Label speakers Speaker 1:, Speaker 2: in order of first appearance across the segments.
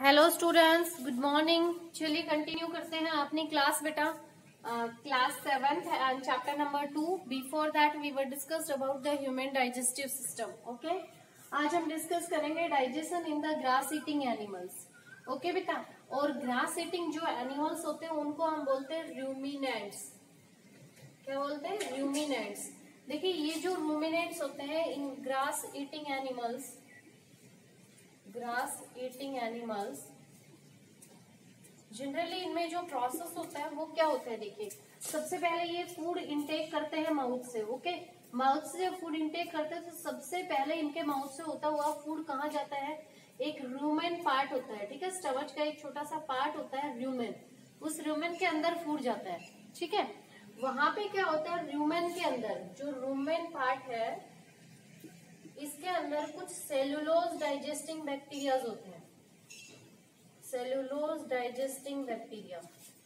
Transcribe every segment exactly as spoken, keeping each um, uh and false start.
Speaker 1: Hello students, good morning. चलिए continue करते हैं अपनी क्लास बेटा। Class seventh and chapter number two. Before that we were discussed about the human digestive system. Okay, आज हम discuss करेंगे digestion in the grass eating animals. Okay बेटा, और ग्रास ईटिंग जो एनिमल्स होते हैं उनको हम बोलते हैं रूमिनेंट्स। क्या बोलते हैं? रूमिनेंट्स। देखिए, ये जो रूमिनेंट्स होते हैं in grass eating animals, grass eating animals generally इनमें जो प्रोसेस होता है वो क्या होता है? देखिए, सबसे पहले ये फूड इंटेक करते हैं माउथ से। ओके, माउथ से जब फूड इंटेक करते हैं तो सबसे पहले इनके माउथ से होता हुआ फूड कहाँ जाता है? एक रूमेन पार्ट होता है, ठीक है, स्टमच का एक छोटा सा पार्ट होता है रूमेन। उस रूमेन के अंदर फूड जाता है, ठीक है। वहां पे क्या होता है? रूमेन के अंदर जो रूमेन पार्ट है इसके अंदर कुछ सेलुलोज डाइजेस्टिंग बैक्टीरिया होते हैं। सेलुलोज डाइजेस्टिंग बैक्टीरिया,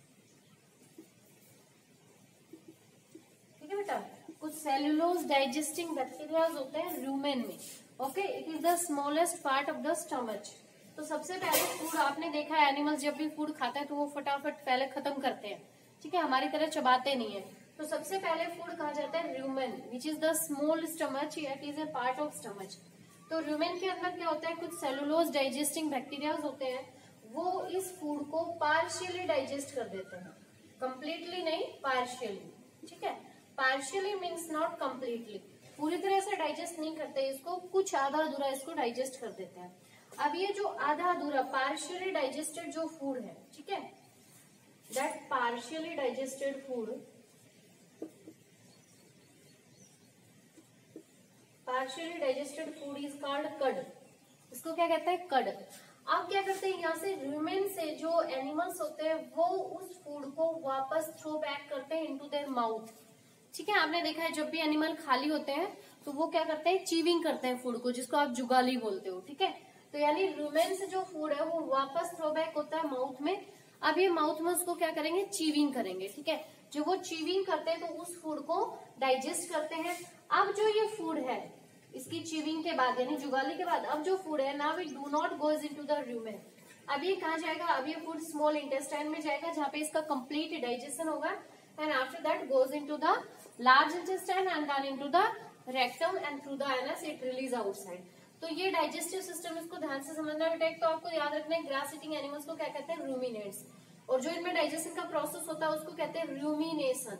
Speaker 1: ठीक है बेटा, कुछ सेलुलोज डाइजेस्टिंग बैक्टीरिया होते हैं रूमेन में। Okay, it is the smallest part of the stomach. तो सबसे पहले फूड आपने देखा है, एनिमल्स जब भी फूड खाता है तो वो फटाफट पहले खत्म करते हैं, ठीक है, हमारी तरह चबाते नहीं है। तो सबसे पहले फूड कहा जाता है rumen, which is the small stomach, it is a part of stomach. तो रूमेन के अंदर क्या होता है? कुछ सेलुलोज डाइजेस्टिंग बैक्टीरिया होते हैं, वो इस फूड को पार्शियली डाइजेस्ट कर देते हैं, कंप्लीटली नहीं, पार्शियली, ठीक है। पार्शियली मीन्स नॉट कंप्लीटली, पूरी तरह से डाइजेस्ट नहीं करते इसको, कुछ आधा अधूरा इसको डाइजेस्ट कर देते हैं। अब ये जो आधा अधूरा पार्शियली डाइजेस्टेड जो फूड है, ठीक है, that partially digested food, partially digested food is called cud. इसको क्या कहते हैं? कड। अब क्या करते हैं, यहाँ से रूमेन से जो एनिमल्स होते हैं वो उस फूड को वापस थ्रो बैक करते हैं इनटू देयर माउथ, ठीक है। आपने देखा है जब भी एनिमल खाली होते हैं तो वो क्या करते हैं? चीविंग करते हैं फूड को, जिसको आप जुगाली बोलते हो, ठीक है। तो यानी रूमेन से जो फूड है वो वापस थ्रो बैक होता है माउथ में। अब ये माउथ में उसको क्या करेंगे? चीविंग करेंगे, ठीक है। जो वो चीविंग करते हैं तो उस फूड को डाइजेस्ट करते हैं। अब जो ये फूड है इसकी चीविंग के बाद यानी जुगाली के बाद, अब जो फूड है now it do not goes into the rumen. अब ये कहाँ जाएगा? अब ये फूड स्मॉल इंटेस्टाइन में जाएगा जहाँ पे इसका कंप्लीट डाइजेशन होगा, and after that goes into the large intestine and then into the rectum and through the anus it release outside. तो ये डाइजेस्टिव सिस्टम, इसको ध्यान से समझना बेटा। तो आपको याद रखना है ग्रास ईटिंग एनिमल्स को क्या कहते हैं? रूमिनेट्स। और जो इनमें डाइजेशन का प्रोसेस होता है उसको कहते हैं रूमिनेशन,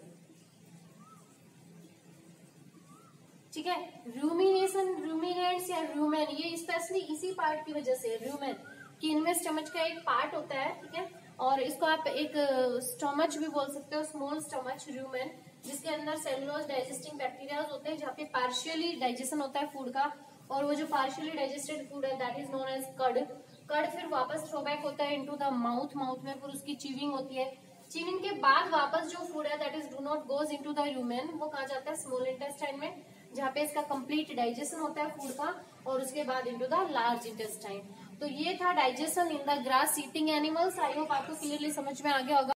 Speaker 1: ठीक है। रूमिनेशन, रूमिनेट्स या रूमेन, ये स्पेशली इसी पार्ट की वजह से रूमेन कि इनमें स्टमच का एक पार्ट होता है, ठीक है, और इसको आप एक स्टमच भी बोल सकते हो, स्मॉल स्टमच रूमेन, जिसके अंदर सेलुलोज डाइजेस्टिंग बैक्टीरिया होते हैं, जहाँ पे पार्शियली डाइजेशन होता है फूड का। और वो जो पार्शियली डाइजेस्टेड फूड है that is known as cud. Cud फिर वापस थ्रो बैक होता है इनटू द माउथ, माउथ में फिर उसकी चीविंग होती है। चीविंग के बाद वापस जो फूड है that is do not goes into the rumen, वो कहा जाता है स्मॉल इंटेस्टाइन में, जहाँ पे इसका कंप्लीट डाइजेशन होता है फूड का, और उसके बाद इनटू द लार्ज इंटेस्टाइन। तो ये था digestion in the grass eating animals. I hope आपको क्लियरली समझ में आ गया होगा।